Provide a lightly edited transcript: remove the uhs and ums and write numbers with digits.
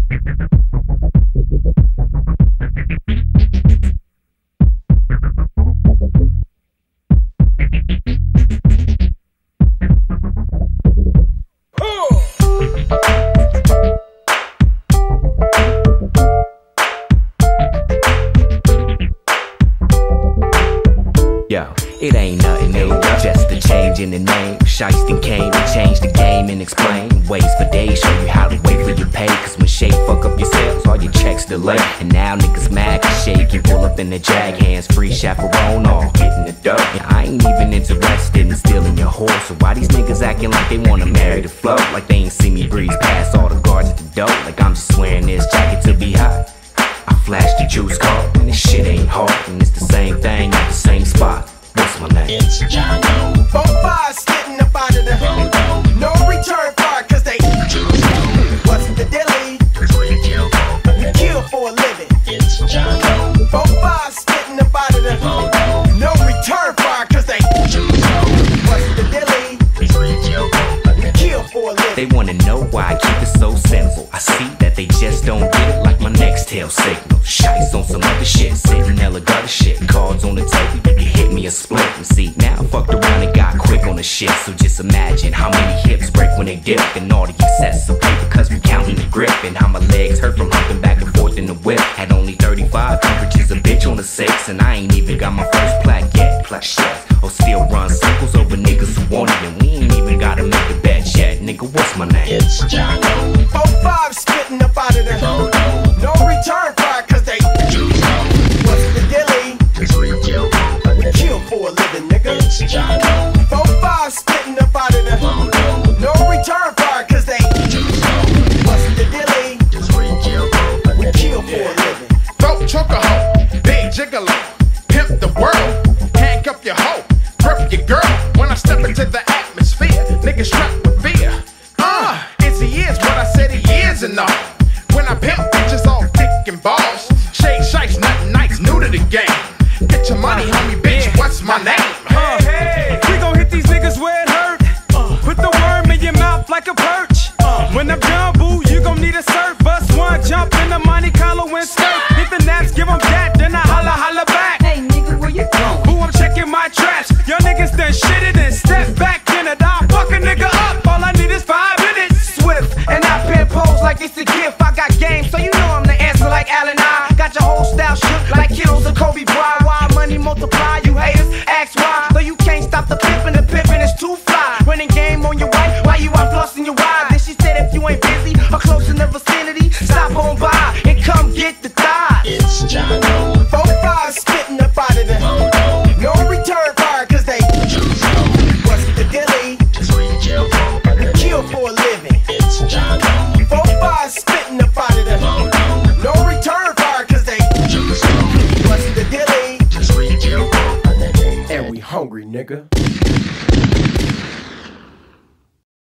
Yo, it ain't nothing new, just a change in the name. Sheist came to change the game and explain ways for days, show you how to wait for your pay. Cause when Shay fuck up your sales, all your checks delay. And now niggas mad cause Shay can pull up in the jag, hands free, chaperone, all getting the dough. And I ain't even interested in stealing your horse. So why these niggas acting like they wanna marry the flow? Like they ain't see me breeze past all the guards at the door. Like I'm just wearing this jacket to be hot. I flashed the juice card, and this shit ain't hard. And it's the same thing at the same spot. What's my name? It's Jon Doe. 4-5's getting up out of the no return fire, cause they what's the dilly? We kill for a living. It's Jon Doe. 4-5's getting up out of the no return fire, cause they what's the dilly? We kill for a living. They wanna know why I keep it so simple. I see that they just don't get it, like my next tail signal. Sheist on some other shit, sitting hella gutter shit. Cards on the table, you can hit me a split. And see, now I fucked around and got quick on the shit. So just imagine how many hips break when they dip. And all the excessive paper cause we counting the grip. And how my legs hurt from humping back and forth in the whip. Had only 35 temperatures, a bitch on the 6. And I ain't even got my first plaque yet. Plus chefs, or still run circles over niggas who want it. And we ain't even gotta make a bet yet. Nigga, what's my name? It's Jon Doe. 4-5 spitting up out of the no return fire, cause they what's the dilly? We kill for a living, nigga. It's Jon Doe. 4-5 spitting up out of the no return fire, cause they what's the dilly? We kill for a living. Throat choke a hoe, big gigolo, pimp the world, handcuff your hoe, grip your girl. When I step into the atmosphere, niggas strapped with fear. He is what I said he is and all. When I pimp bitches all thick and balls. Sheist, nothing nice, new to the game. Get your money, homie, bitch, what's my name? Hey, we gon' hit these niggas where it hurt. Put the worm in your mouth like a perch. When I'm done, boo, you gon' need a surf. Bust one, jump in the Monte Carlo and skirt. Hit the naps, give them that, then I holla back. Hey nigga, where you going? Boo, I'm checking my traps. Y'all niggas done shitted and step back in it. I'll fuck a nigga up, all I need is 5 minutes. Swift, and I pin pose like it's a gift. I got game, so you know I'm the answer like Allen I. Got your whole style shook like Kittles or Kobe Bryant. Why money multiply, you haters ask why. So you can't stop the pimpin' is too fly. Running game on your wife, why you out flossing your ride? Then she said if you ain't busy or close in the vicinity, stop on by and come get the thighs. It's Jon Doe. 4-5 spitting up out of the no return fire, cause they what's the dilly? We kill for a living. It's Jon Doe. 4-5 spitting up out of the no return fire, cause they what's the dilly? And we hungry, nigga.